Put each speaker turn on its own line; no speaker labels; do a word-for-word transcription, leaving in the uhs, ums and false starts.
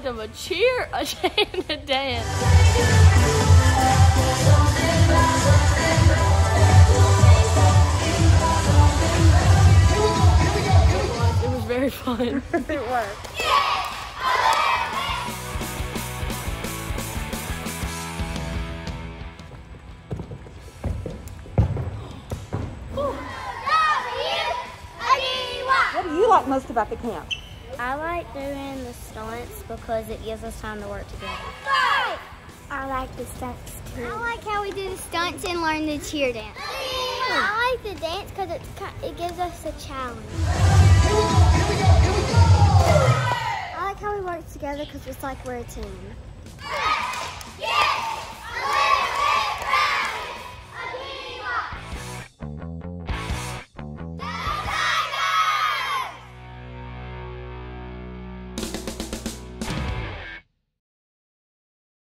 them a cheer, a chant, and a dance. It was very fun.
It was. What do you like most about the camp?
I like doing the stunts because it gives us time to work together. I like the stunts too.
I like how we do the stunts and learn the cheer dance. I like the dance because it gives us a challenge. I like how we work together because it's like we're a team.